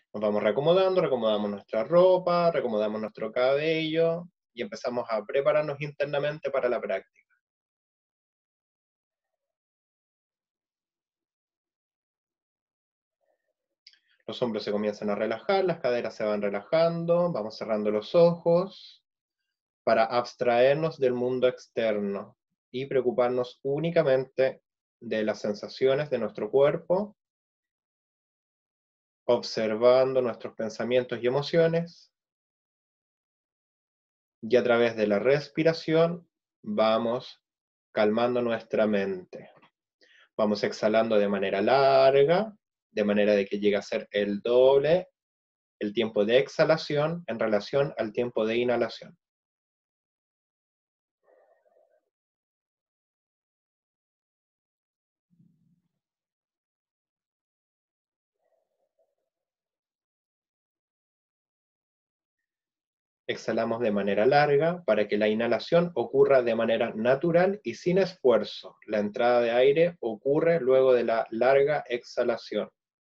Nos vamos reacomodando, reacomodamos nuestra ropa, reacomodamos nuestro cabello y empezamos a prepararnos internamente para la práctica. Los hombros se comienzan a relajar, las caderas se van relajando, vamos cerrando los ojos para abstraernos del mundo externo y preocuparnos únicamente de las sensaciones de nuestro cuerpo, observando nuestros pensamientos y emociones, y a través de la respiración vamos calmando nuestra mente. Vamos exhalando de manera larga, de manera de que llegue a ser el doble el tiempo de exhalación en relación al tiempo de inhalación. Exhalamos de manera larga para que la inhalación ocurra de manera natural y sin esfuerzo. La entrada de aire ocurre luego de la larga exhalación.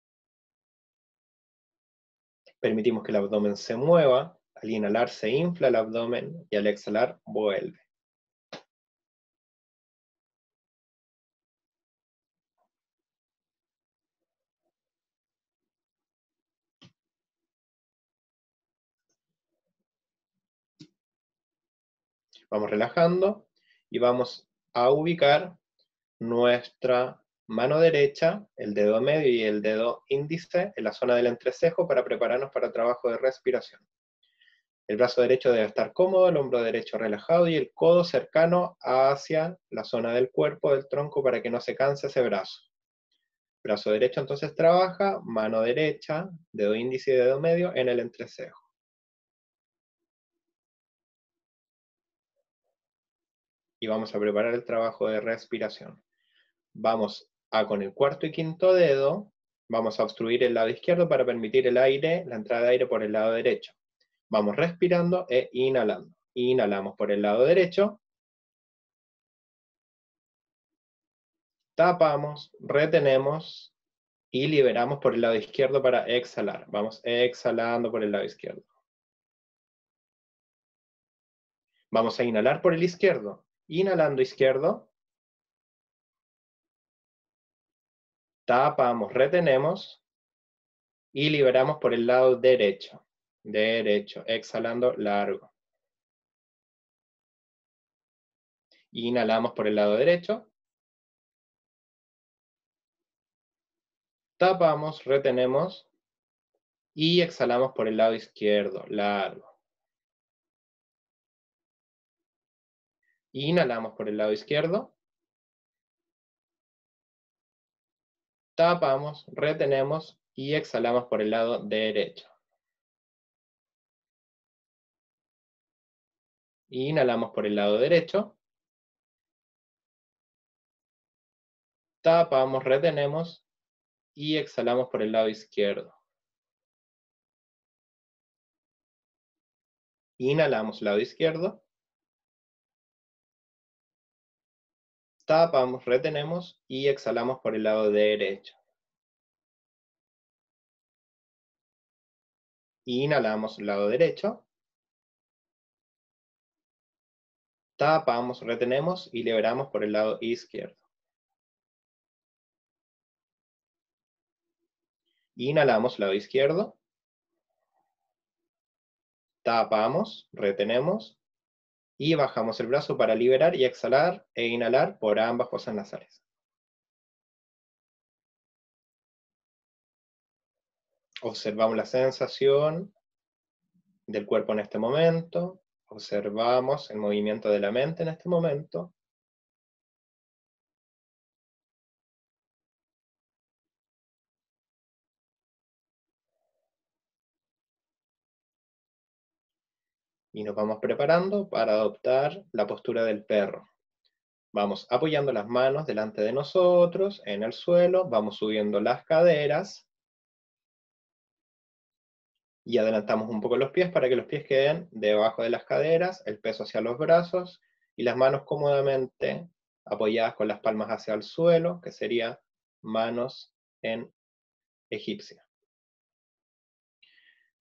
Permitimos que el abdomen se mueva. Al inhalar se infla el abdomen y al exhalar vuelve. Vamos relajando y vamos a ubicar nuestra mano derecha, el dedo medio y el dedo índice en la zona del entrecejo para prepararnos para el trabajo de respiración. El brazo derecho debe estar cómodo, el hombro derecho relajado y el codo cercano hacia la zona del cuerpo, del tronco, para que no se canse ese brazo. Brazo derecho entonces trabaja, mano derecha, dedo índice y dedo medio en el entrecejo. Y vamos a preparar el trabajo de respiración. Vamos a con el cuarto y quinto dedo, vamos a obstruir el lado izquierdo para permitir el aire, la entrada de aire por el lado derecho. Vamos respirando e inhalando. Inhalamos por el lado derecho, tapamos, retenemos y liberamos por el lado izquierdo para exhalar. Vamos exhalando por el lado izquierdo. Vamos a inhalar por el izquierdo. Inhalando izquierdo, tapamos, retenemos y liberamos por el lado derecho. Derecho, exhalando largo. Inhalamos por el lado derecho, tapamos, retenemos y exhalamos por el lado izquierdo, largo. Inhalamos por el lado izquierdo, tapamos, retenemos y exhalamos por el lado derecho. Inhalamos por el lado derecho, tapamos, retenemos y exhalamos por el lado izquierdo. Inhalamos lado izquierdo, tapamos, retenemos y exhalamos por el lado derecho. Inhalamos lado derecho, tapamos, retenemos y liberamos por el lado izquierdo. Inhalamos lado izquierdo, tapamos, retenemos y bajamos el brazo para liberar y exhalar e inhalar por ambas fosas nasales. Observamos la sensación del cuerpo en este momento, observamos el movimiento de la mente en este momento. Y nos vamos preparando para adoptar la postura del perro. Vamos apoyando las manos delante de nosotros en el suelo, vamos subiendo las caderas y adelantamos un poco los pies para que los pies queden debajo de las caderas, el peso hacia los brazos y las manos cómodamente apoyadas con las palmas hacia el suelo, que sería manos en egipcia.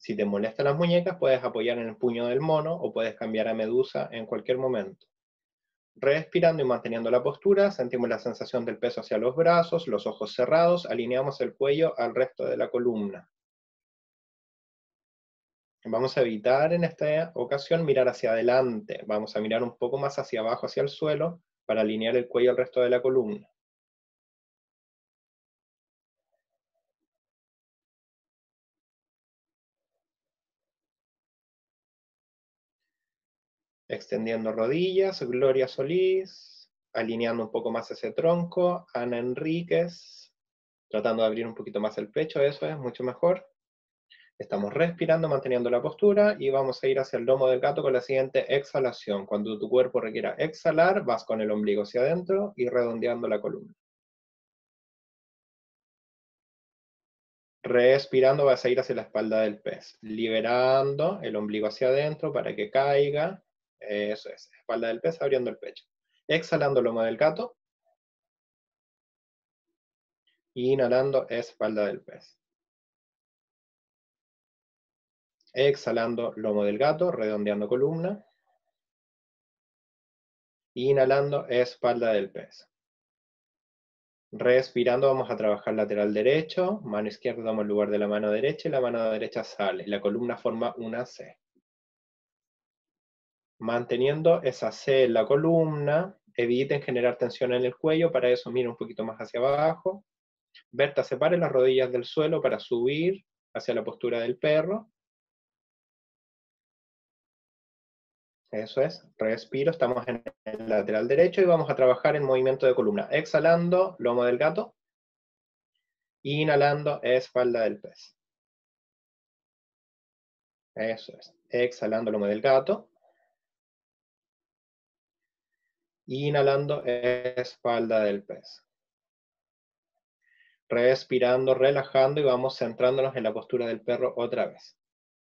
Si te molestan las muñecas, puedes apoyar en el puño del mono o puedes cambiar a medusa en cualquier momento. Respirando y manteniendo la postura, sentimos la sensación del peso hacia los brazos, los ojos cerrados, alineamos el cuello al resto de la columna. Vamos a evitar en esta ocasión mirar hacia adelante, vamos a mirar un poco más hacia abajo, hacia el suelo, para alinear el cuello al resto de la columna. Extendiendo rodillas, Gloria Solís, alineando un poco más ese tronco, Ana Enríquez, tratando de abrir un poquito más el pecho, eso es mucho mejor. Estamos respirando, manteniendo la postura y vamos a ir hacia el lomo del gato con la siguiente exhalación. Cuando tu cuerpo requiera exhalar, vas con el ombligo hacia adentro y redondeando la columna. Respirando vas a ir hacia la espalda del pez, liberando el ombligo hacia adentro para que caiga. Eso es, espalda del pez abriendo el pecho. Exhalando lomo del gato. Inhalando espalda del pez. Exhalando lomo del gato, redondeando columna. Inhalando espalda del pez. Respirando vamos a trabajar lateral derecho, mano izquierda toma el lugar de la mano derecha y la mano derecha sale. La columna forma una C. Manteniendo esa C en la columna, eviten generar tensión en el cuello, para eso miren un poquito más hacia abajo. Berta, separe las rodillas del suelo para subir hacia la postura del perro. Eso es, respiro, estamos en el lateral derecho y vamos a trabajar en movimiento de columna. Exhalando, lomo del gato. Inhalando, espalda del pez. Eso es, exhalando, lomo del gato. Inhalando, espalda del pez. Respirando, relajando y vamos centrándonos en la postura del perro otra vez.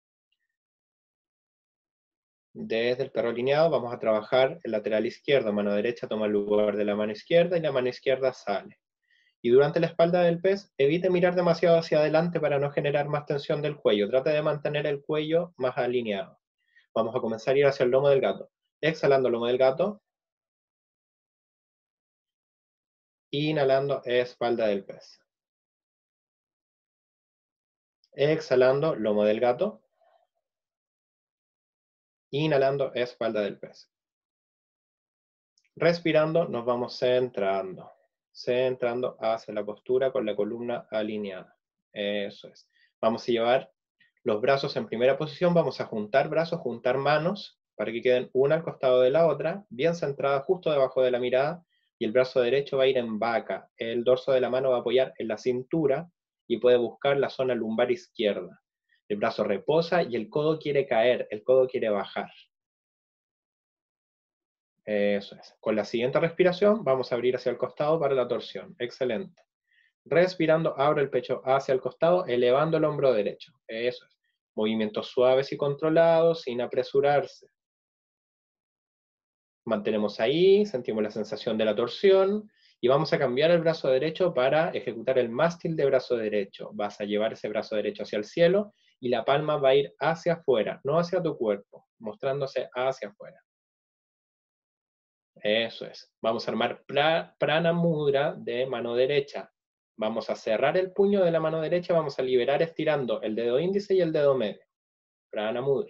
Desde el perro alineado vamos a trabajar el lateral izquierdo, mano derecha toma el lugar de la mano izquierda y la mano izquierda sale. Y durante la espalda del pez, evite mirar demasiado hacia adelante para no generar más tensión del cuello. Trate de mantener el cuello más alineado. Vamos a comenzar a ir hacia el lomo del gato. Exhalando lomo del gato. Inhalando espalda del pez. Exhalando lomo del gato. Inhalando espalda del pez. Respirando nos vamos centrando hacia la postura con la columna alineada. Eso es. Vamos a llevar los brazos en primera posición, vamos a juntar brazos, juntar manos, para que queden una al costado de la otra, bien centrada justo debajo de la mirada, y el brazo derecho va a ir en vaca. El dorso de la mano va a apoyar en la cintura y puede buscar la zona lumbar izquierda. El brazo reposa y el codo quiere caer, el codo quiere bajar. Eso es. Con la siguiente respiración vamos a abrir hacia el costado para la torsión. Excelente. Respirando, abro el pecho hacia el costado, elevando el hombro derecho. Eso es. Movimientos suaves y controlados, sin apresurarse. Mantenemos ahí, sentimos la sensación de la torsión, y vamos a cambiar el brazo derecho para ejecutar el mástil de brazo derecho. Vas a llevar ese brazo derecho hacia el cielo, y la palma va a ir hacia afuera, no hacia tu cuerpo, mostrándose hacia afuera. Eso es. Vamos a armar prana mudra de mano derecha. Vamos a cerrar el puño de la mano derecha, vamos a liberar estirando el dedo índice y el dedo medio. Prana mudra.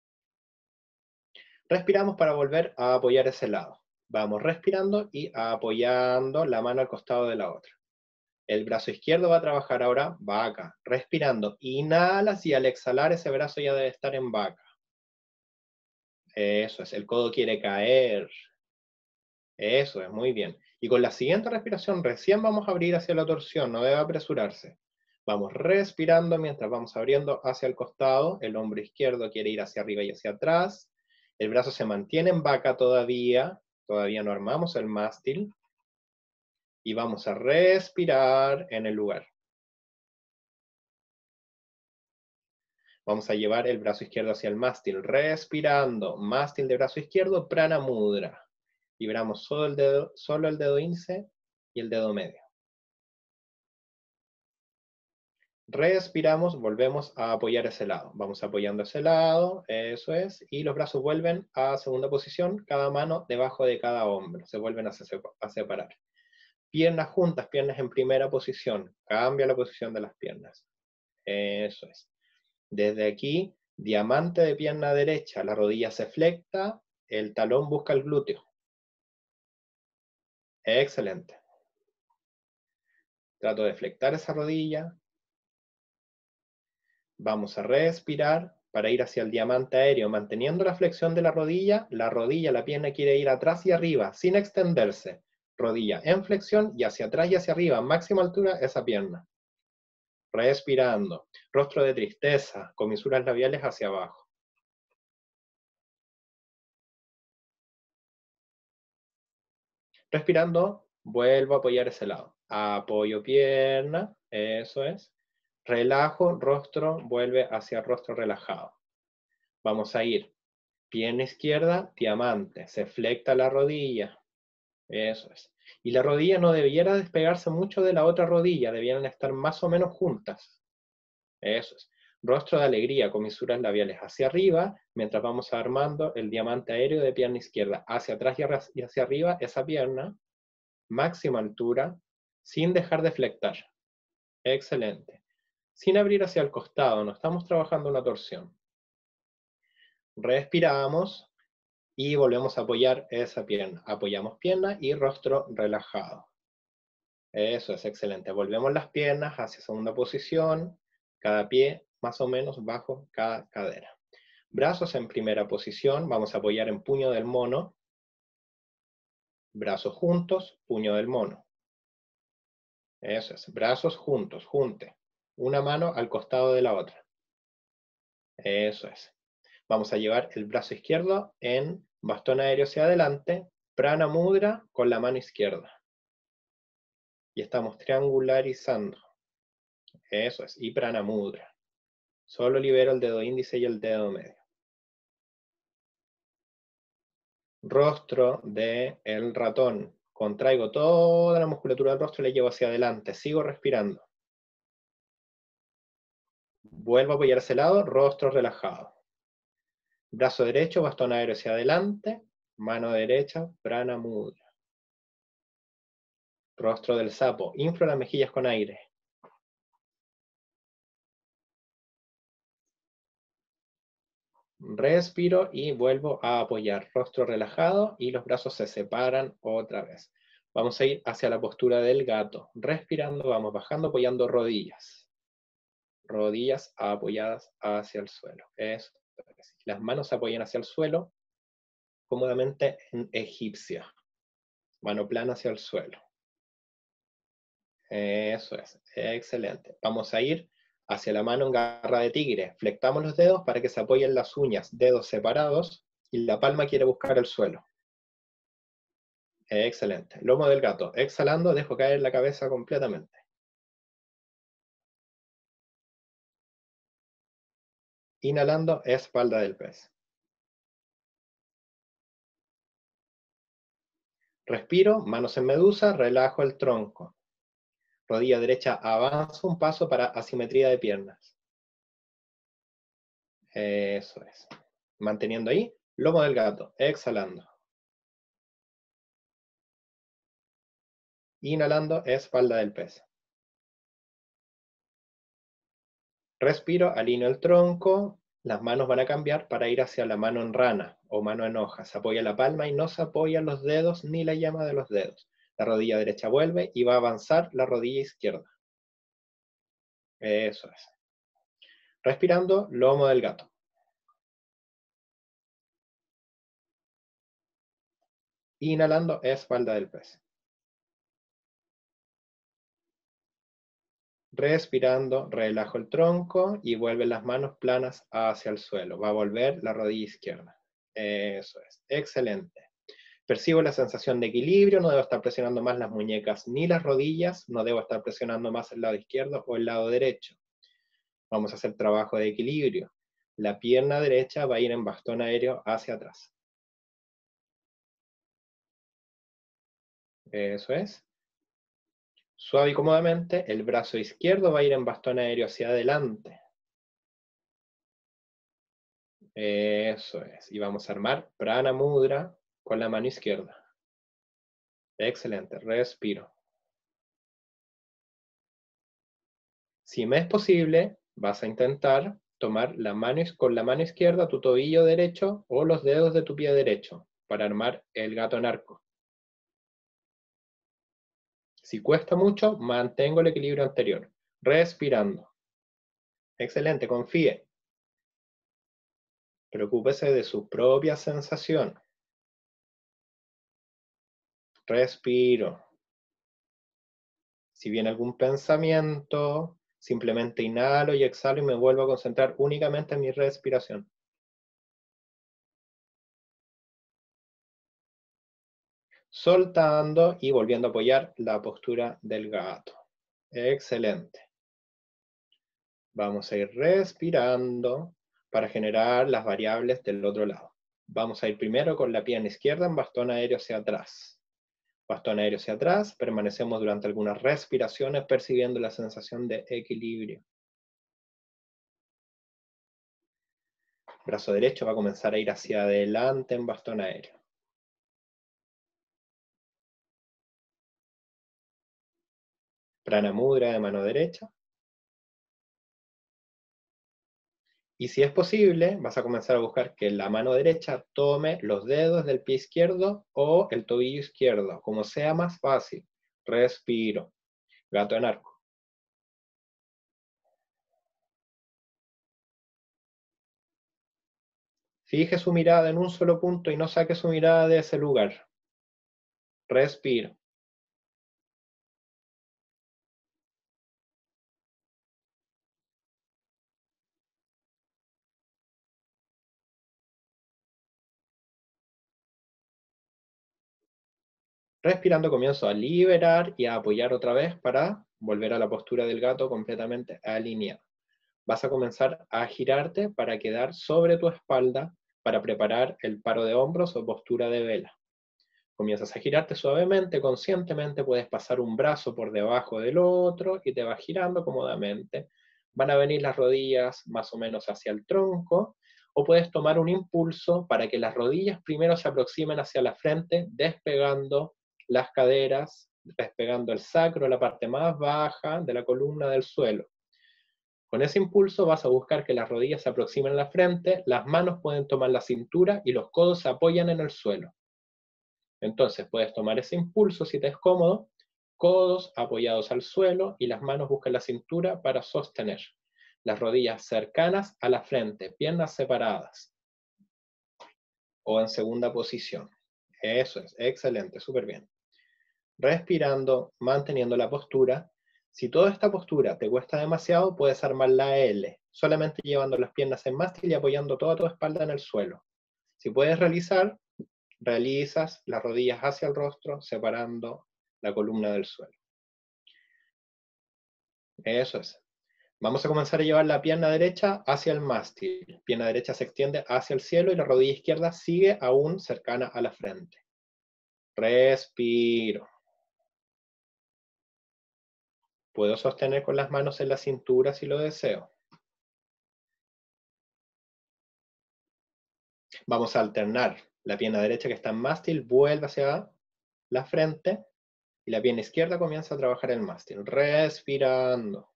Respiramos para volver a apoyar ese lado. Vamos respirando y apoyando la mano al costado de la otra. El brazo izquierdo va a trabajar ahora vaca. Respirando, inhalas y al exhalar ese brazo ya debe estar en vaca. Eso es, el codo quiere caer. Eso es, muy bien. Y con la siguiente respiración recién vamos a abrir hacia la torsión, no debe apresurarse. Vamos respirando mientras vamos abriendo hacia el costado, el hombro izquierdo quiere ir hacia arriba y hacia atrás, el brazo se mantiene en vaca todavía no armamos el mástil, y vamos a respirar en el lugar. Vamos a llevar el brazo izquierdo hacia el mástil, respirando, mástil de brazo izquierdo, prana mudra. Liberamos solo el dedo índice y el dedo medio. Respiramos, volvemos a apoyar ese lado. Vamos apoyando ese lado, eso es, y los brazos vuelven a segunda posición, cada mano debajo de cada hombro, se vuelven a separar. Piernas juntas, piernas en primera posición, cambia la posición de las piernas. Eso es. Desde aquí, diamante de pierna derecha, la rodilla se flecta, el talón busca el glúteo. Excelente. Trato de flectar esa rodilla. Vamos a respirar para ir hacia el diamante aéreo, manteniendo la flexión de la rodilla, la pierna quiere ir atrás y arriba, sin extenderse. Rodilla en flexión y hacia atrás y hacia arriba, máxima altura esa pierna. Respirando, rostro de tristeza, comisuras labiales hacia abajo. Respirando, vuelvo a apoyar ese lado. Apoyo pierna, eso es. Relajo, rostro, vuelve hacia el rostro relajado. Vamos a ir. Pierna izquierda, diamante. Se flecta la rodilla. Eso es. Y la rodilla no debiera despegarse mucho de la otra rodilla. Debieran estar más o menos juntas. Eso es. Rostro de alegría, comisuras labiales hacia arriba, mientras vamos armando el diamante aéreo de pierna izquierda. Hacia atrás y hacia arriba, esa pierna. Máxima altura, sin dejar de flectar. Excelente. Sin abrir hacia el costado, no estamos trabajando una torsión. Respiramos y volvemos a apoyar esa pierna. Apoyamos pierna y rostro relajado. Eso es excelente. Volvemos las piernas hacia segunda posición, cada pie más o menos bajo cada cadera. Brazos en primera posición, vamos a apoyar en puño del mono. Brazos juntos, puño del mono. Eso es, brazos juntos, junte. Una mano al costado de la otra. Eso es. Vamos a llevar el brazo izquierdo en bastón aéreo hacia adelante, prana mudra con la mano izquierda. Y estamos triangularizando. Eso es, y prana mudra. Solo libero el dedo índice y el dedo medio. Rostro del ratón. Contraigo toda la musculatura del rostro y la llevo hacia adelante. Sigo respirando. Vuelvo a apoyar ese lado, rostro relajado. Brazo derecho, bastón aéreo hacia adelante, mano derecha, prana mudra. Rostro del sapo, inflo las mejillas con aire. Respiro y vuelvo a apoyar. Rostro relajado y los brazos se separan otra vez. Vamos a ir hacia la postura del gato. Respirando, vamos bajando, apoyando rodillas. Rodillas apoyadas hacia el suelo. Eso es. Las manos se apoyan hacia el suelo, cómodamente en egipcia. Mano plana hacia el suelo. Eso es, excelente. Vamos a ir hacia la mano en garra de tigre. Flectamos los dedos para que se apoyen las uñas, dedos separados, y la palma quiere buscar el suelo. Excelente. Lomo del gato. Exhalando, dejo caer la cabeza completamente. Inhalando, espalda del pez. Respiro, manos en medusa, relajo el tronco. Rodilla derecha avanza un paso para asimetría de piernas. Eso es. Manteniendo ahí, lomo del gato. Exhalando. Inhalando, espalda del pez. Respiro, alineo el tronco, las manos van a cambiar para ir hacia la mano en rana o mano en hoja. Se apoya la palma y no se apoyan los dedos ni la llama de los dedos. La rodilla derecha vuelve y va a avanzar la rodilla izquierda. Eso es. Respirando, lomo del gato. Inhalando, espalda del pez. Respirando, relajo el tronco y vuelven las manos planas hacia el suelo. Va a volver la rodilla izquierda. Eso es. Excelente. Percibo la sensación de equilibrio, no debo estar presionando más las muñecas ni las rodillas, no debo estar presionando más el lado izquierdo o el lado derecho. Vamos a hacer trabajo de equilibrio. La pierna derecha va a ir en bastón aéreo hacia atrás. Eso es. Suave y cómodamente, el brazo izquierdo va a ir en bastón aéreo hacia adelante. Eso es. Y vamos a armar Prana Mudra con la mano izquierda. Excelente. Respiro. Si me es posible, vas a intentar tomar con la mano izquierda tu tobillo derecho o los dedos de tu pie derecho para armar el gato en arco. Si cuesta mucho, mantengo el equilibrio anterior. Respirando. Excelente, confíe. Preocúpese de su propia sensación. Respiro. Si viene algún pensamiento, simplemente inhalo y exhalo y me vuelvo a concentrar únicamente en mi respiración. Soltando y volviendo a apoyar la postura del gato. Excelente. Vamos a ir respirando para generar las variables del otro lado. Vamos a ir primero con la pierna izquierda en bastón aéreo hacia atrás. Bastón aéreo hacia atrás, permanecemos durante algunas respiraciones percibiendo la sensación de equilibrio. Brazo derecho va a comenzar a ir hacia adelante en bastón aéreo. Prana Mudra de mano derecha. Y si es posible, vas a comenzar a buscar que la mano derecha tome los dedos del pie izquierdo o el tobillo izquierdo, como sea más fácil. Respiro. Gato en arco. Fije su mirada en un solo punto y no saque su mirada de ese lugar. Respiro. Respirando comienzo a liberar y a apoyar otra vez para volver a la postura del gato completamente alineado. Vas a comenzar a girarte para quedar sobre tu espalda para preparar el paro de hombros o postura de vela. Comienzas a girarte suavemente, conscientemente, puedes pasar un brazo por debajo del otro y te vas girando cómodamente. Van a venir las rodillas más o menos hacia el tronco, o puedes tomar un impulso para que las rodillas primero se aproximen hacia la frente, despegando las caderas, despegando el sacro, la parte más baja de la columna del suelo. Con ese impulso vas a buscar que las rodillas se aproximen a la frente, las manos pueden tomar la cintura y los codos se apoyan en el suelo. Entonces puedes tomar ese impulso si te es cómodo, codos apoyados al suelo y las manos buscan la cintura para sostener. Las rodillas cercanas a la frente, piernas separadas o en segunda posición. Eso es, excelente, súper bien. Respirando, manteniendo la postura. Si toda esta postura te cuesta demasiado, puedes armar la L, solamente llevando las piernas en mástil y apoyando toda tu espalda en el suelo. Si puedes realizas las rodillas hacia el rostro, separando la columna del suelo. Eso es. Vamos a comenzar a llevar la pierna derecha hacia el mástil. Pierna derecha se extiende hacia el cielo y la rodilla izquierda sigue aún cercana a la frente. Respiro. Puedo sostener con las manos en la cintura si lo deseo. Vamos a alternar. La pierna derecha que está en mástil vuelve hacia la frente y la pierna izquierda comienza a trabajar el mástil. Respirando.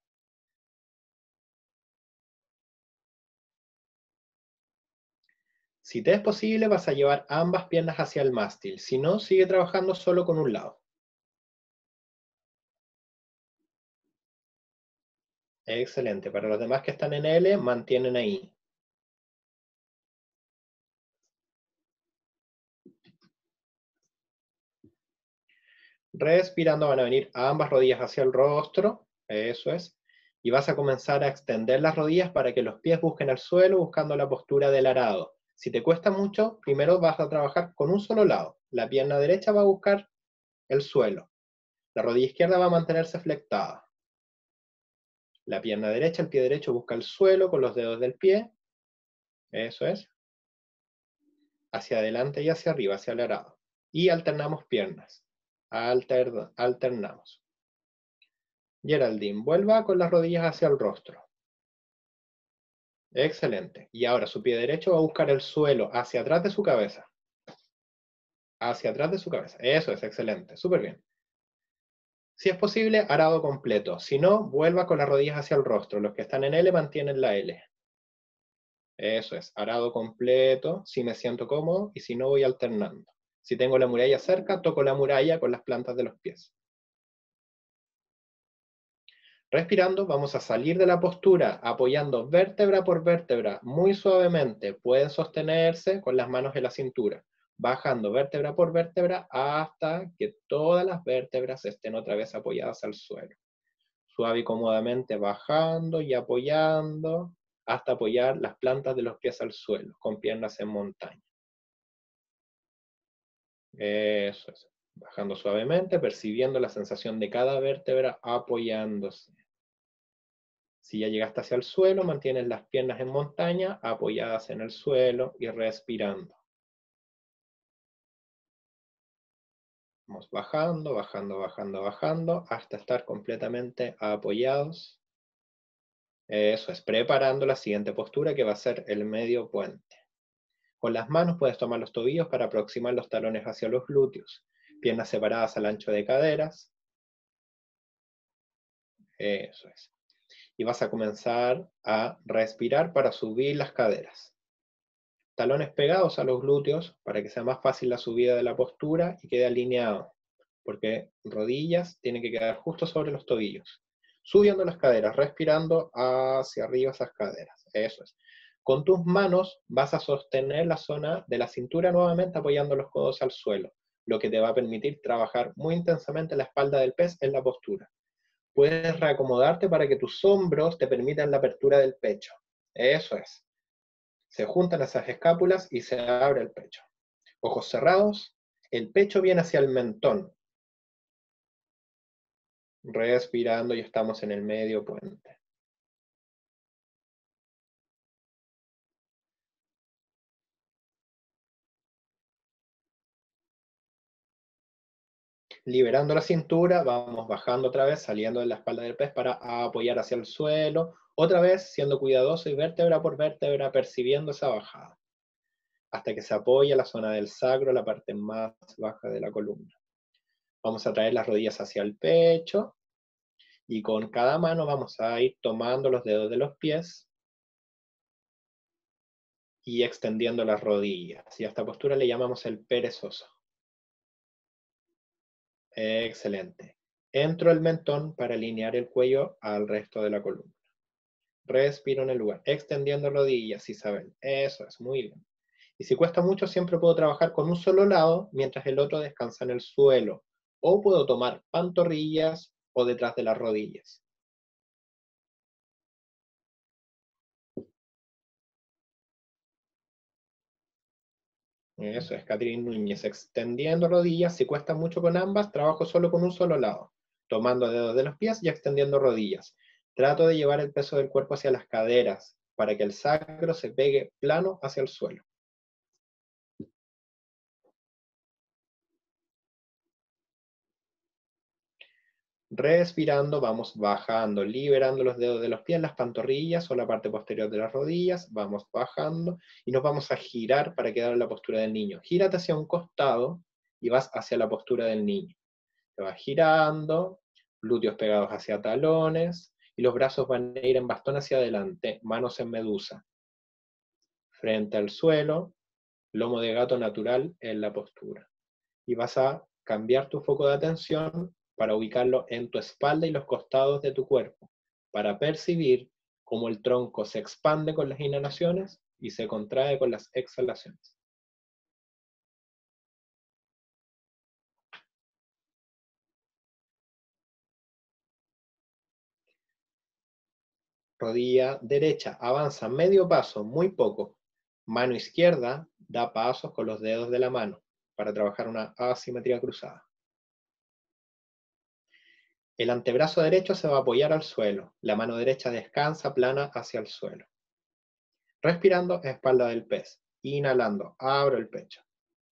Si te es posible, vas a llevar ambas piernas hacia el mástil. Si no, sigue trabajando solo con un lado. Excelente. Para los demás que están en L, mantienen ahí. Respirando van a venir ambas rodillas hacia el rostro. Eso es. Y vas a comenzar a extender las rodillas para que los pies busquen el suelo buscando la postura del arado. Si te cuesta mucho, primero vas a trabajar con un solo lado. La pierna derecha va a buscar el suelo. La rodilla izquierda va a mantenerse flectada. La pierna derecha, el pie derecho busca el suelo con los dedos del pie. Eso es. Hacia adelante y hacia arriba, hacia el arado. Y alternamos piernas. Alternamos. Geraldine, vuelva con las rodillas hacia el rostro. Excelente. Y ahora su pie derecho va a buscar el suelo hacia atrás de su cabeza. Hacia atrás de su cabeza. Eso es, excelente. Súper bien. Si es posible, arado completo. Si no, vuelva con las rodillas hacia el rostro. Los que están en L mantienen la L. Eso es, arado completo, si me siento cómodo, y si no, voy alternando. Si tengo la muralla cerca, toco la muralla con las plantas de los pies. Respirando, vamos a salir de la postura, apoyando vértebra por vértebra, muy suavemente. Pueden sostenerse con las manos en la cintura, bajando vértebra por vértebra hasta que todas las vértebras estén otra vez apoyadas al suelo. Suave y cómodamente bajando y apoyando hasta apoyar las plantas de los pies al suelo, con piernas en montaña. Eso es. Bajando suavemente, percibiendo la sensación de cada vértebra apoyándose. Si ya llegaste hacia el suelo, mantienes las piernas en montaña, apoyadas en el suelo y respirando. Vamos bajando, bajando, bajando, bajando, hasta estar completamente apoyados. Eso es, preparando la siguiente postura que va a ser el medio puente. Con las manos puedes tomar los tobillos para aproximar los talones hacia los glúteos. Piernas separadas al ancho de caderas. Eso es. Y vas a comenzar a respirar para subir las caderas. Talones pegados a los glúteos para que sea más fácil la subida de la postura y quede alineado, porque rodillas tienen que quedar justo sobre los tobillos. Subiendo las caderas, respirando hacia arriba esas caderas. Eso es. Con tus manos vas a sostener la zona de la cintura nuevamente apoyando los codos al suelo, lo que te va a permitir trabajar muy intensamente la espalda del pez en la postura. Puedes reacomodarte para que tus hombros te permitan la apertura del pecho. Eso es. Se juntan esas escápulas y se abre el pecho. Ojos cerrados, el pecho viene hacia el mentón. Respirando y estamos en el medio puente. Liberando la cintura, vamos bajando otra vez, saliendo de la espalda del pez para apoyar hacia el suelo. Otra vez, siendo cuidadoso y vértebra por vértebra, percibiendo esa bajada. Hasta que se apoya la zona del sacro, la parte más baja de la columna. Vamos a traer las rodillas hacia el pecho. Y con cada mano vamos a ir tomando los dedos de los pies y extendiendo las rodillas. Y a esta postura le llamamos el perezoso. Excelente. Entro el mentón para alinear el cuello al resto de la columna. Respiro en el lugar, extendiendo rodillas, Isabel. Eso es, muy bien. Y si cuesta mucho, siempre puedo trabajar con un solo lado mientras el otro descansa en el suelo. O puedo tomar pantorrillas o detrás de las rodillas. Eso es, Catherine Núñez, extendiendo rodillas. Si cuesta mucho con ambas, trabajo solo con un solo lado, tomando dedos de los pies y extendiendo rodillas. Trato de llevar el peso del cuerpo hacia las caderas, para que el sacro se pegue plano hacia el suelo. Respirando, vamos bajando, liberando los dedos de los pies, las pantorrillas o la parte posterior de las rodillas. Vamos bajando y nos vamos a girar para quedar en la postura del niño. Gírate hacia un costado y vas hacia la postura del niño. Te vas girando, glúteos pegados hacia talones, y los brazos van a ir en bastón hacia adelante, manos en medusa. Frente al suelo, lomo de gato natural en la postura. Y vas a cambiar tu foco de atención para ubicarlo en tu espalda y los costados de tu cuerpo, para percibir cómo el tronco se expande con las inhalaciones y se contrae con las exhalaciones. Rodilla derecha avanza medio paso, muy poco. Mano izquierda da pasos con los dedos de la mano para trabajar una asimetría cruzada. El antebrazo derecho se va a apoyar al suelo. La mano derecha descansa plana hacia el suelo. Respirando, espalda del pez. Inhalando, abro el pecho.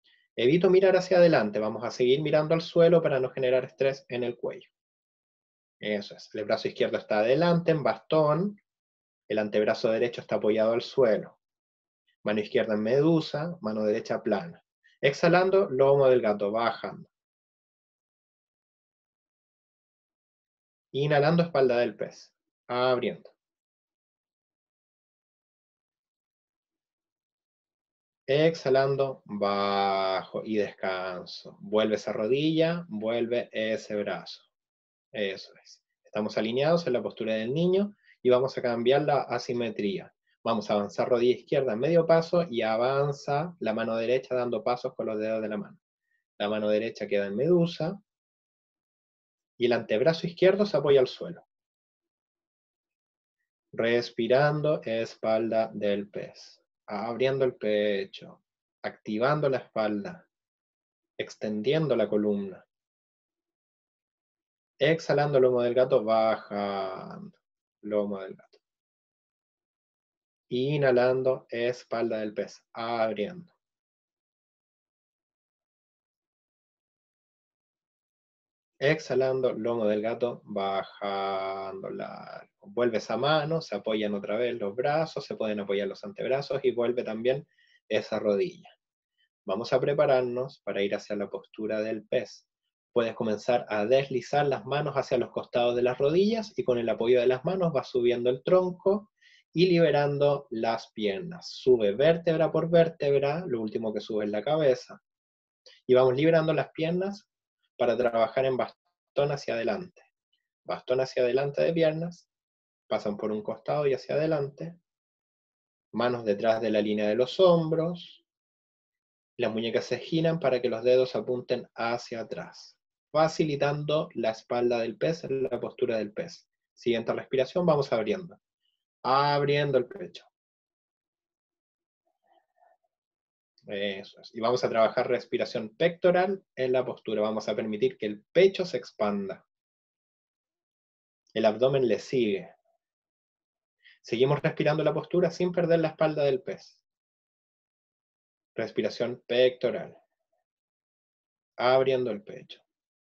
Evito mirar hacia adelante. Vamos a seguir mirando al suelo para no generar estrés en el cuello. Eso es. El brazo izquierdo está adelante, en bastón. El antebrazo derecho está apoyado al suelo. Mano izquierda en medusa, mano derecha plana. Exhalando, lomo del gato, bajando. Inhalando, espalda del pez. Abriendo. Exhalando, bajo y descanso. Vuelve esa rodilla, vuelve ese brazo. Eso es. Estamos alineados en la postura del niño y vamos a cambiar la asimetría. Vamos a avanzar rodilla izquierda medio paso y avanza la mano derecha dando pasos con los dedos de la mano. La mano derecha queda en medusa y el antebrazo izquierdo se apoya al suelo. Respirando, espalda del pez. Abriendo el pecho, activando la espalda, extendiendo la columna. Exhalando, lomo del gato, bajando. Lomo del gato. Inhalando, espalda del pez, abriendo. Exhalando, lomo del gato, bajando largo. Vuelve esa mano, se apoyan otra vez los brazos, se pueden apoyar los antebrazos y vuelve también esa rodilla. Vamos a prepararnos para ir hacia la postura del pez. Puedes comenzar a deslizar las manos hacia los costados de las rodillas y con el apoyo de las manos vas subiendo el tronco y liberando las piernas. Sube vértebra por vértebra, lo último que sube es la cabeza. Y vamos liberando las piernas para trabajar en bastón hacia adelante. Bastón hacia adelante de piernas, pasan por un costado y hacia adelante. Manos detrás de la línea de los hombros. Las muñecas se giran para que los dedos apunten hacia atrás, facilitando la espalda del pez en la postura del pez. Siguiente respiración, vamos abriendo. Abriendo el pecho. Eso es. Y vamos a trabajar respiración pectoral en la postura. Vamos a permitir que el pecho se expanda. El abdomen le sigue. Seguimos respirando la postura sin perder la espalda del pez. Respiración pectoral. Abriendo el pecho.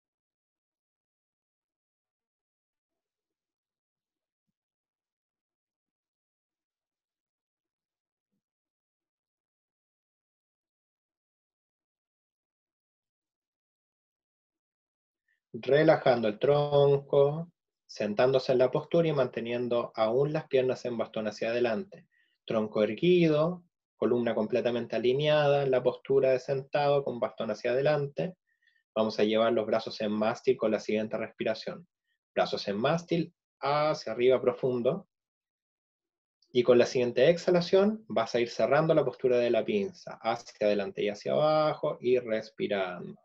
Relajando el tronco, sentándose en la postura y manteniendo aún las piernas en bastón hacia adelante. Tronco erguido, columna completamente alineada en la postura de sentado con bastón hacia adelante. Vamos a llevar los brazos en mástil con la siguiente respiración. Brazos en mástil hacia arriba profundo. Y con la siguiente exhalación vas a ir cerrando la postura de la pinza, hacia adelante y hacia abajo y respirando.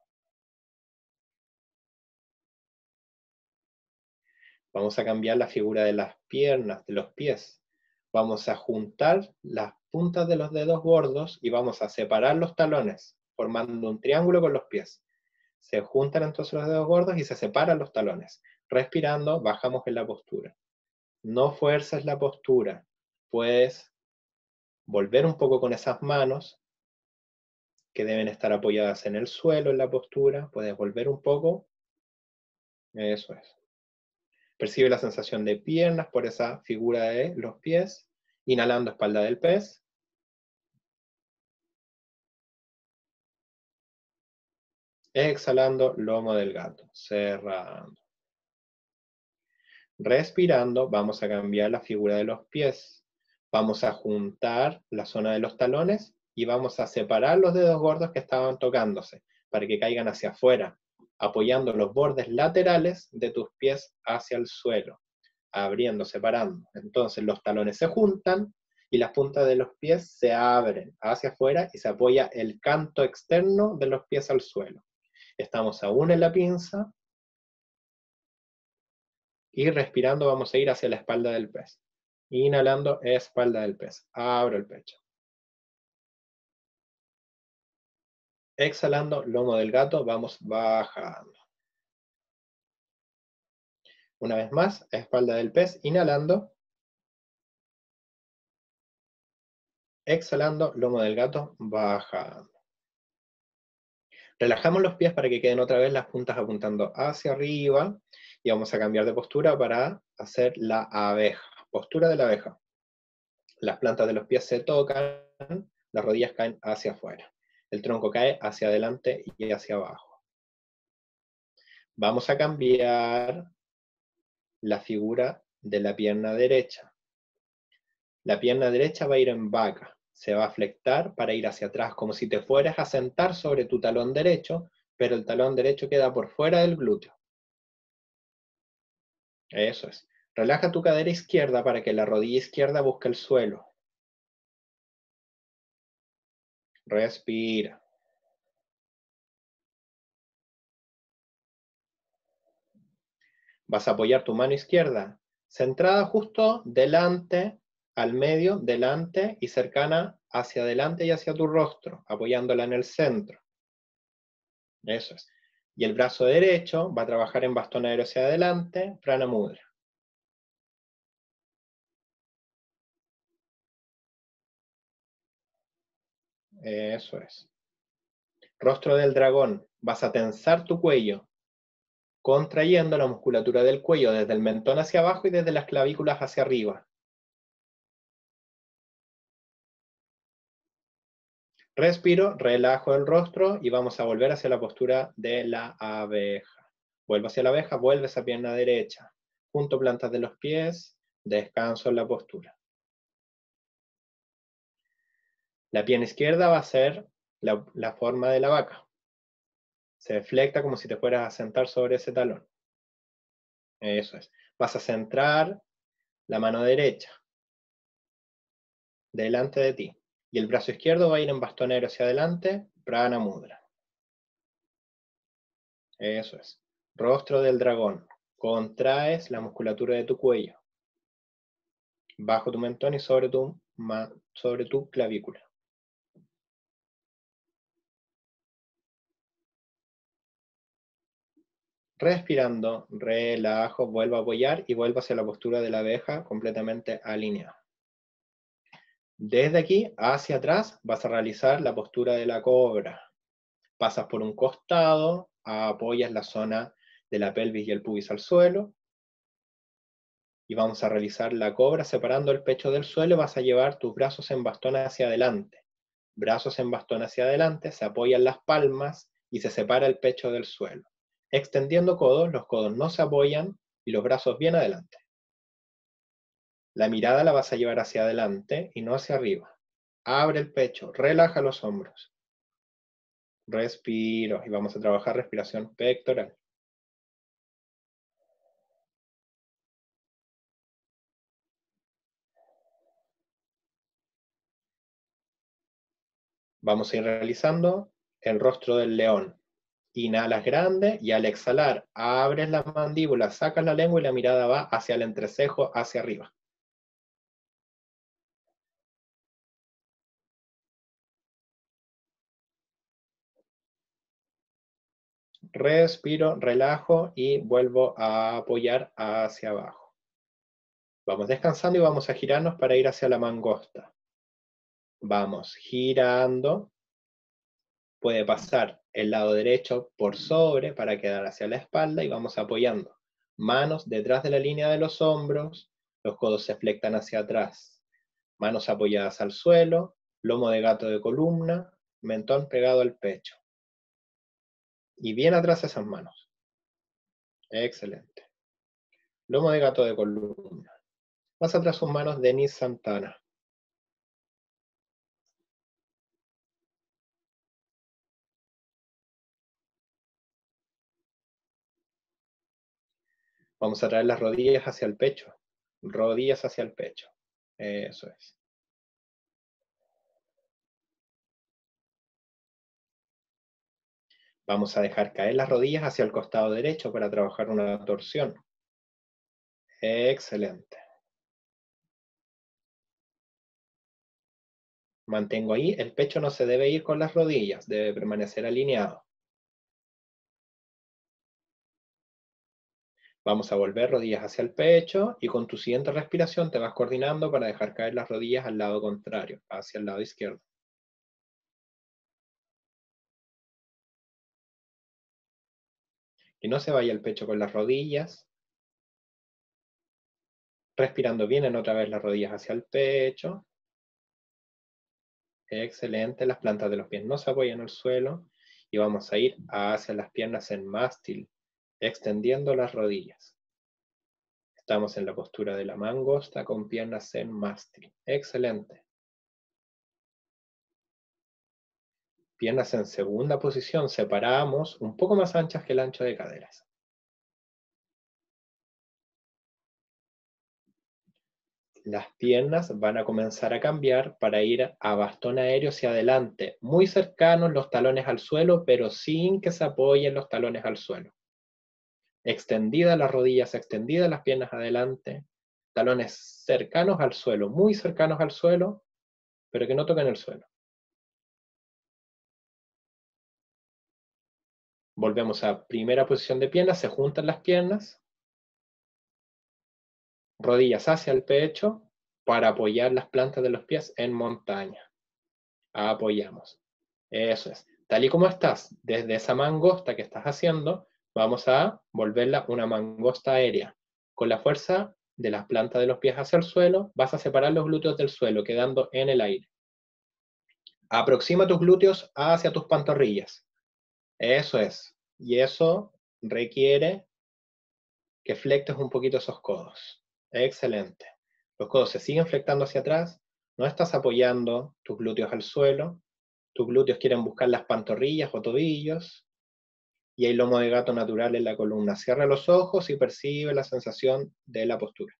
Vamos a cambiar la figura de las piernas, de los pies. Vamos a juntar las puntas de los dedos gordos y vamos a separar los talones, formando un triángulo con los pies. Se juntan entonces los dedos gordos y se separan los talones. Respirando, bajamos en la postura. No fuerces la postura. Puedes volver un poco con esas manos que deben estar apoyadas en el suelo en la postura. Puedes volver un poco. Eso es. Percibe la sensación de piernas por esa figura de los pies. Inhalando, espalda del pez. Exhalando, lomo del gato. Cerrando. Respirando, vamos a cambiar la figura de los pies. Vamos a juntar la zona de los talones y vamos a separar los dedos gordos que estaban tocándose para que caigan hacia afuera, apoyando los bordes laterales de tus pies hacia el suelo, abriendo, separando. Entonces los talones se juntan y las puntas de los pies se abren hacia afuera y se apoya el canto externo de los pies al suelo. Estamos aún en la pinza y respirando vamos a ir hacia la espalda del pez. Inhalando, espalda del pez. Abro el pecho. Exhalando, lomo del gato, vamos bajando. Una vez más, espalda del pez, inhalando. Exhalando, lomo del gato, bajando. Relajamos los pies para que queden otra vez las puntas apuntando hacia arriba Y vamos a cambiar de postura para hacer la abeja. Postura de la abeja. Las plantas de los pies se tocan, las rodillas caen hacia afuera. El tronco cae hacia adelante y hacia abajo. Vamos a cambiar la figura de la pierna derecha. La pierna derecha va a ir en vaca. Se va a flectar para ir hacia atrás, como si te fueras a sentar sobre tu talón derecho, pero el talón derecho queda por fuera del glúteo. Eso es. Relaja tu cadera izquierda para que la rodilla izquierda busque el suelo. Respira. Vas a apoyar tu mano izquierda centrada justo delante, al medio, delante y cercana hacia adelante y hacia tu rostro, apoyándola en el centro. Eso es. Y el brazo derecho va a trabajar en bastón aéreo hacia adelante, Prana Mudra. Eso es. Rostro del dragón. Vas a tensar tu cuello, contrayendo la musculatura del cuello desde el mentón hacia abajo y desde las clavículas hacia arriba. Respiro, relajo el rostro y vamos a volver hacia la postura de la abeja. Vuelvo hacia la abeja, vuelve esa pierna derecha. Junto plantas de los pies, descanso en la postura. La pierna izquierda va a ser la forma de la vaca. Se deflecta como si te fueras a sentar sobre ese talón. Eso es. Vas a centrar la mano derecha delante de ti. Y el brazo izquierdo va a ir en bastonero hacia adelante, Prana Mudra. Eso es. Rostro del dragón. Contraes la musculatura de tu cuello. Bajo tu mentón y sobre tu clavícula. Respirando, relajo, vuelvo a apoyar y vuelvo hacia la postura de la abeja completamente alineada. Desde aquí hacia atrás vas a realizar la postura de la cobra. Pasas por un costado, apoyas la zona de la pelvis y el pubis al suelo, y vamos a realizar la cobra separando el pecho del suelo. Vas a llevar tus brazos en bastón hacia adelante. Brazos en bastón hacia adelante, se apoyan las palmas y se separa el pecho del suelo. Extendiendo codos, los codos no se apoyan y los brazos bien adelante. La mirada la vas a llevar hacia adelante y no hacia arriba. Abre el pecho, relaja los hombros. Respiro y vamos a trabajar respiración pectoral. Vamos a ir realizando el rostro del león. Inhalas grande y al exhalar abres la mandíbula, sacas la lengua y la mirada va hacia el entrecejo, hacia arriba. Respiro, relajo y vuelvo a apoyar hacia abajo. Vamos descansando y vamos a girarnos para ir hacia la mangosta. Vamos girando. Puede pasar el lado derecho por sobre para quedar hacia la espalda y vamos apoyando. Manos detrás de la línea de los hombros, los codos se flectan hacia atrás. Manos apoyadas al suelo, lomo de gato de columna, mentón pegado al pecho. Y bien atrás esas manos. Excelente. Lomo de gato de columna. Más atrás sus manos, Denis Santana. Vamos a traer las rodillas hacia el pecho. Rodillas hacia el pecho. Eso es. Vamos a dejar caer las rodillas hacia el costado derecho para trabajar una torsión. Excelente. Mantengo ahí, el pecho no se debe ir con las rodillas, debe permanecer alineado. Vamos a volver rodillas hacia el pecho y con tu siguiente respiración te vas coordinando para dejar caer las rodillas al lado contrario, hacia el lado izquierdo. Que no se vaya el pecho con las rodillas, Respirando, vienen otra vez las rodillas hacia el pecho. Excelente, las plantas de los pies no se apoyan en el suelo. Y vamos a ir hacia las piernas en mástil, extendiendo las rodillas. Estamos en la postura de la mangosta con piernas en mástil. Excelente. Piernas en segunda posición, separamos un poco más anchas que el ancho de caderas. Las piernas van a comenzar a cambiar para ir a bastón aéreo hacia adelante, muy cercanos los talones al suelo, pero sin que se apoyen los talones al suelo. Extendidas las rodillas, extendidas las piernas adelante, talones cercanos al suelo, muy cercanos al suelo, pero que no toquen el suelo. Volvemos a primera posición de piernas, se juntan las piernas, rodillas hacia el pecho para apoyar las plantas de los pies en montaña. Apoyamos. Eso es. Tal y como estás, desde esa mangosta que estás haciendo, vamos a volverla una mangosta aérea. Con la fuerza de las plantas de los pies hacia el suelo, vas a separar los glúteos del suelo, quedando en el aire. Aproxima tus glúteos hacia tus pantorrillas. Eso es. Y eso requiere que flectes un poquito esos codos. Excelente. Los codos se siguen flectando hacia atrás, no estás apoyando tus glúteos al suelo, tus glúteos quieren buscar las pantorrillas o tobillos, y hay lomo de gato natural en la columna. Cierra los ojos y percibe la sensación de la postura.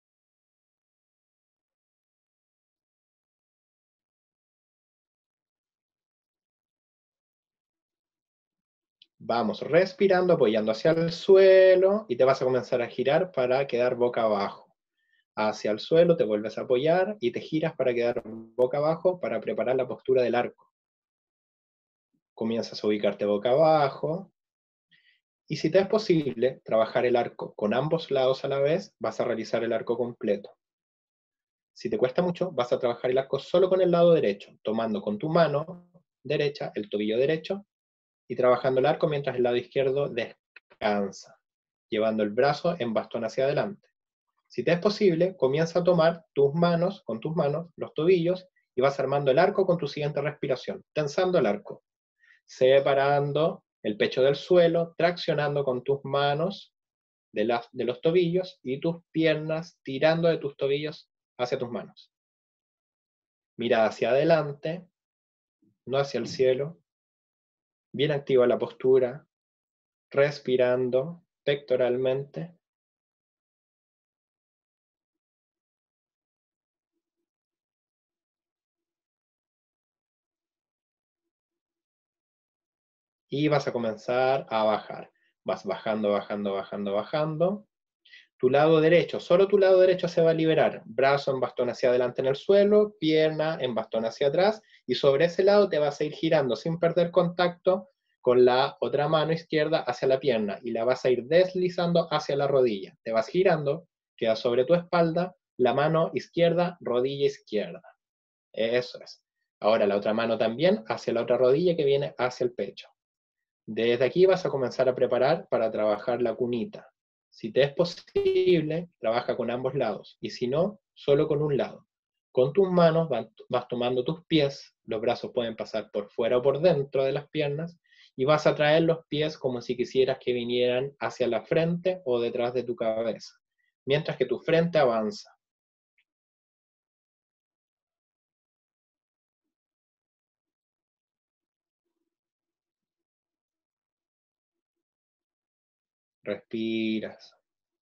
Vamos respirando, apoyando hacia el suelo, y te vas a comenzar a girar para quedar boca abajo. Hacia el suelo, te vuelves a apoyar y te giras para quedar boca abajo para preparar la postura del arco. Comienzas a ubicarte boca abajo, y si te es posible trabajar el arco con ambos lados a la vez, vas a realizar el arco completo. Si te cuesta mucho, vas a trabajar el arco solo con el lado derecho, tomando con tu mano derecha el tobillo derecho y trabajando el arco mientras el lado izquierdo descansa, llevando el brazo en bastón hacia adelante. Si te es posible, comienza a tomar con tus manos, los tobillos, y vas armando el arco con tu siguiente respiración, tensando el arco, separando el pecho del suelo, traccionando con tus manos de los tobillos y tus piernas tirando de tus tobillos hacia tus manos. Mira hacia adelante, no hacia el cielo. Bien activa la postura, respirando pectoralmente. Y vas a comenzar a bajar. Vas bajando, bajando, bajando, bajando. Tu lado derecho, solo tu lado derecho se va a liberar. Brazo en bastón hacia adelante en el suelo, pierna en bastón hacia atrás, y sobre ese lado te vas a ir girando sin perder contacto con la otra mano izquierda hacia la pierna, y la vas a ir deslizando hacia la rodilla. Te vas girando, queda sobre tu espalda, la mano izquierda, rodilla izquierda. Eso es. Ahora la otra mano también hacia la otra rodilla que viene hacia el pecho. Desde aquí vas a comenzar a preparar para trabajar la cunita. Si te es posible, trabaja con ambos lados, y si no, solo con un lado. Con tus manos vas tomando tus pies, los brazos pueden pasar por fuera o por dentro de las piernas, y vas a traer los pies como si quisieras que vinieran hacia la frente o detrás de tu cabeza, mientras que tu frente avanza. Respiras.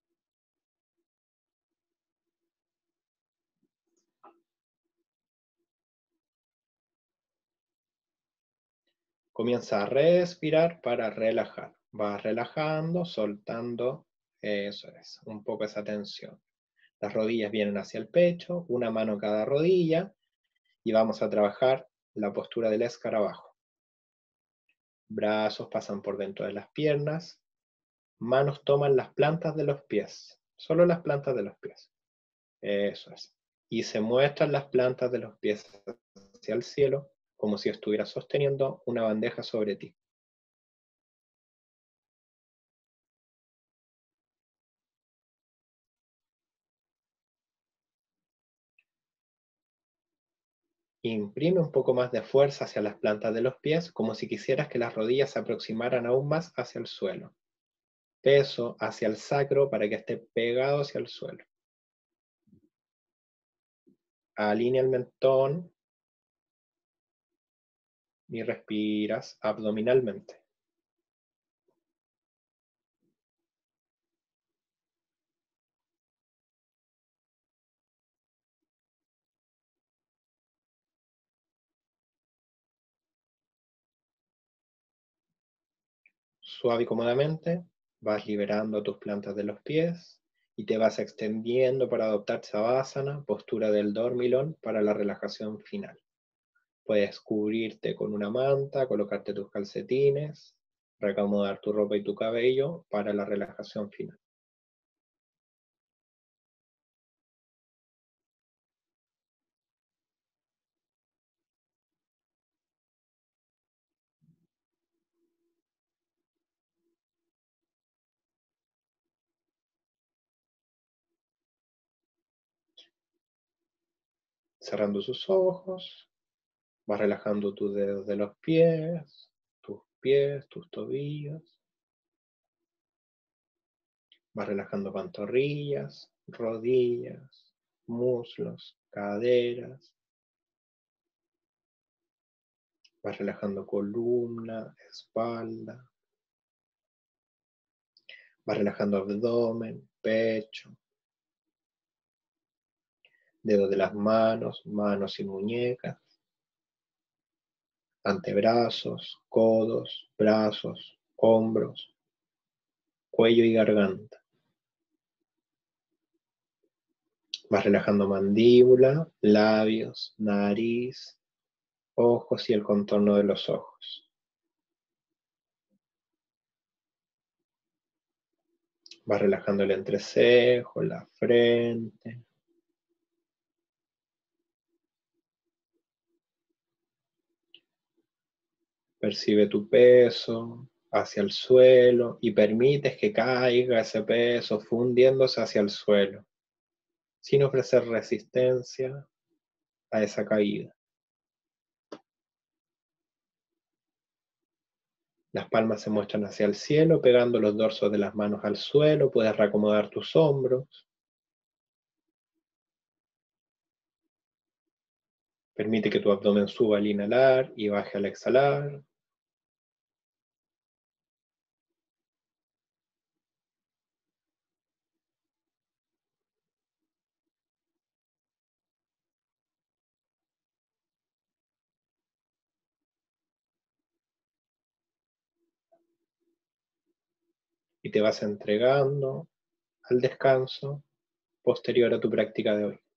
Comienza a respirar para relajar. Vas relajando, soltando, eso es, un poco esa tensión. Las rodillas vienen hacia el pecho, una mano en cada rodilla, y vamos a trabajar la postura del escarabajo. Brazos pasan por dentro de las piernas, manos toman las plantas de los pies, solo las plantas de los pies. Eso es. Y se muestran las plantas de los pies hacia el cielo, como si estuvieras sosteniendo una bandeja sobre ti. Imprime un poco más de fuerza hacia las plantas de los pies, como si quisieras que las rodillas se aproximaran aún más hacia el suelo. Peso hacia el sacro para que esté pegado hacia el suelo. Alinea el mentón y respiras abdominalmente. Suave y cómodamente vas liberando tus plantas de los pies y te vas extendiendo para adoptar Savasana, postura del dormilón para la relajación final. Puedes cubrirte con una manta, colocarte tus calcetines, reacomodar tu ropa y tu cabello para la relajación final. Cerrando sus ojos, vas relajando tus dedos de los pies, tus tobillos. Vas relajando pantorrillas, rodillas, muslos, caderas. Vas relajando columna, espalda. Vas relajando abdomen, pecho, dedos de las manos, manos y muñecas, antebrazos, codos, brazos, hombros, cuello y garganta. Vas relajando mandíbula, labios, nariz, ojos y el contorno de los ojos. Vas relajando el entrecejo, la frente. Percibe tu peso hacia el suelo y permites que caiga ese peso fundiéndose hacia el suelo, sin ofrecer resistencia a esa caída. Las palmas se muestran hacia el cielo, pegando los dorsos de las manos al suelo. Puedes reacomodar tus hombros. Permite que tu abdomen suba al inhalar y baje al exhalar. Y te vas entregando al descanso posterior a tu práctica de hoy.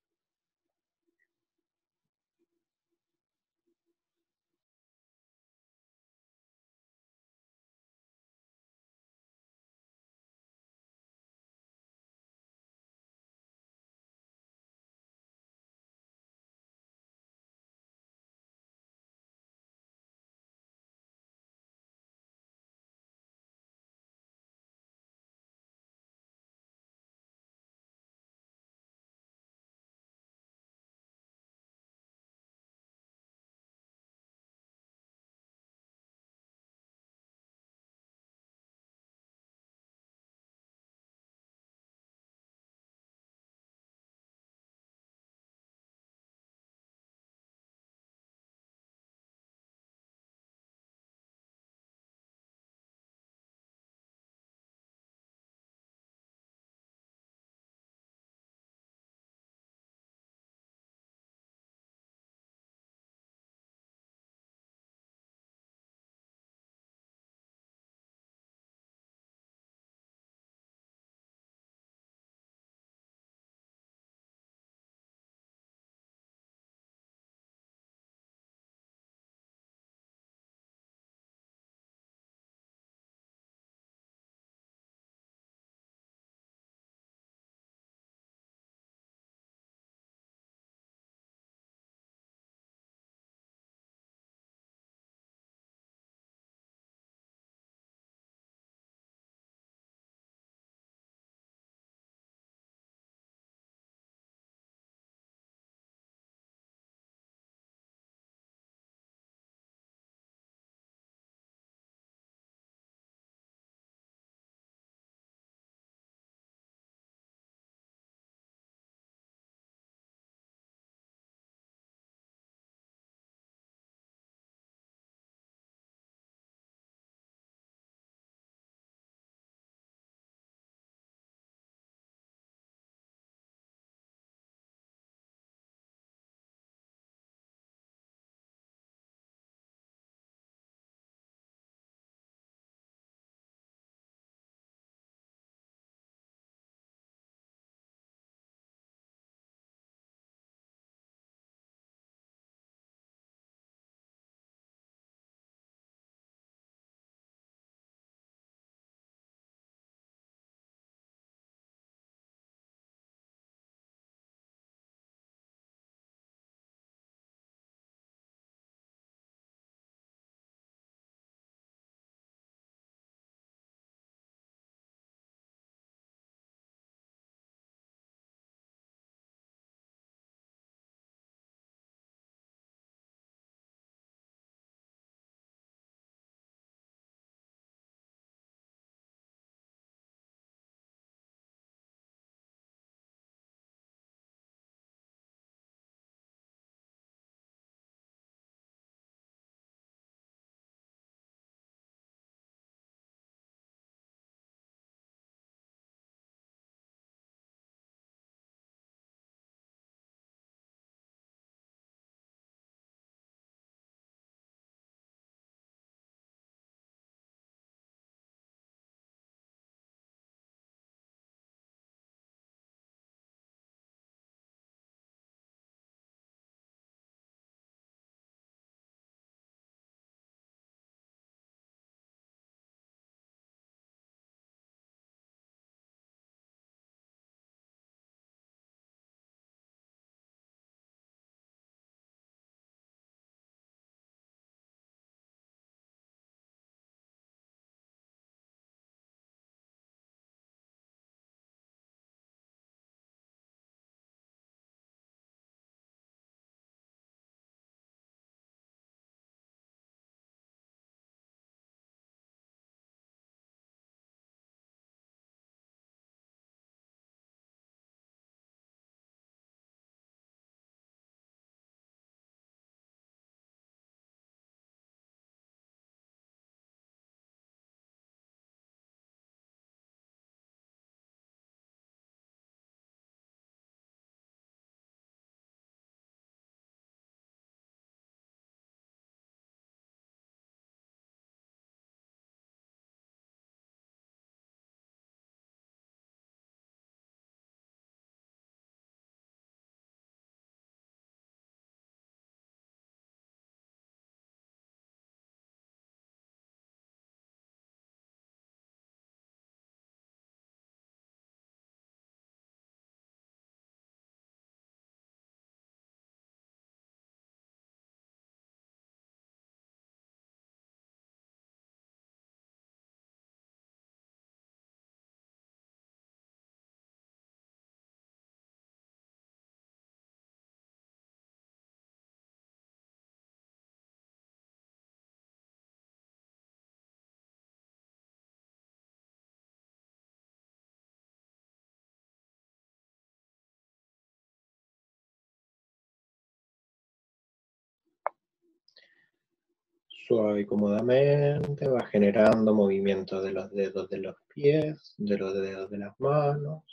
Suave y cómodamente va generando movimientos de los dedos de los pies, de los dedos de las manos.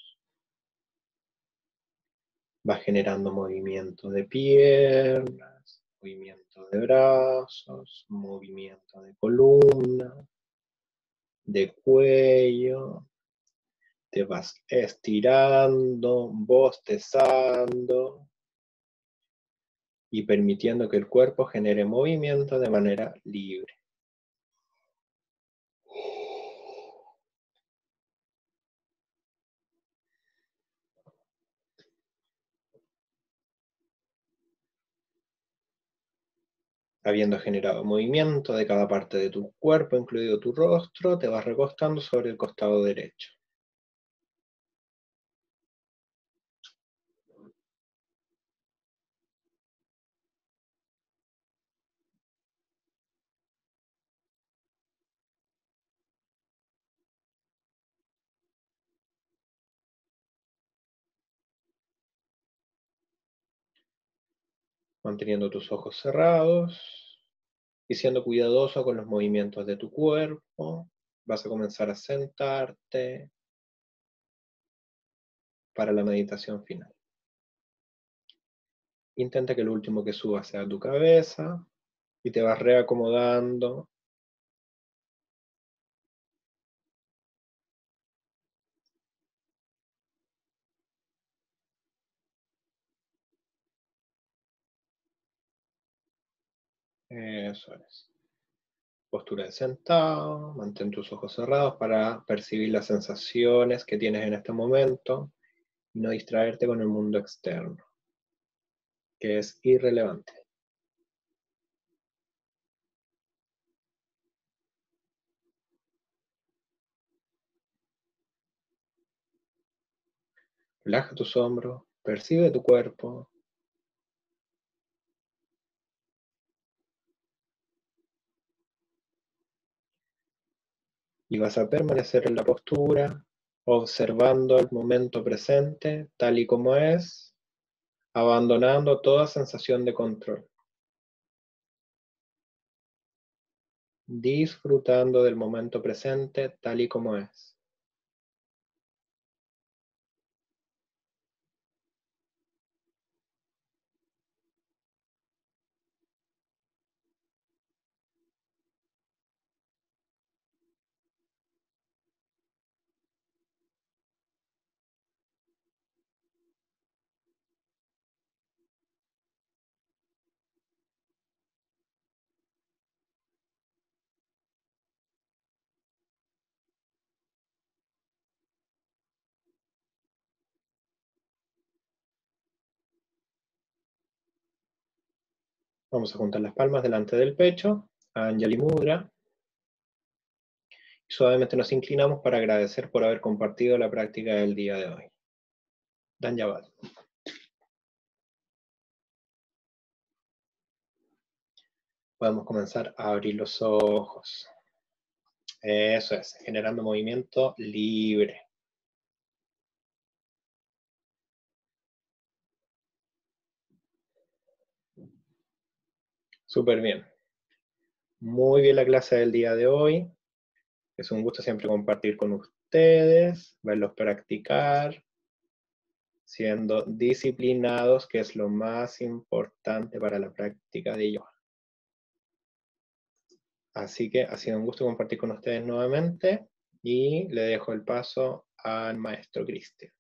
Va generando movimiento de piernas, movimiento de brazos, movimiento de columna, de cuello. Te vas estirando, bostezando y permitiendo que el cuerpo genere movimiento de manera libre. Habiendo generado movimiento de cada parte de tu cuerpo, incluido tu rostro, te vas recostando sobre el costado derecho. Manteniendo tus ojos cerrados y siendo cuidadoso con los movimientos de tu cuerpo, vas a comenzar a sentarte para la meditación final. Intenta que lo último que suba sea tu cabeza y te vas reacomodando. Eso es. Postura de sentado, mantén tus ojos cerrados para percibir las sensaciones que tienes en este momento y no distraerte con el mundo externo, que es irrelevante. Relaja tus hombros, percibe tu cuerpo. Y vas a permanecer en la postura, observando el momento presente tal y como es, abandonando toda sensación de control. Disfrutando del momento presente tal y como es. Vamos a juntar las palmas delante del pecho, Anjali Mudra, y suavemente nos inclinamos para agradecer por haber compartido la práctica del día de hoy. Dhanyavad. Podemos comenzar a abrir los ojos. Eso es, generando movimiento libre. Súper bien. Muy bien la clase del día de hoy. Es un gusto siempre compartir con ustedes, verlos practicar, siendo disciplinados, que es lo más importante para la práctica de yoga. Así que ha sido un gusto compartir con ustedes nuevamente y le dejo el paso al maestro Cristian.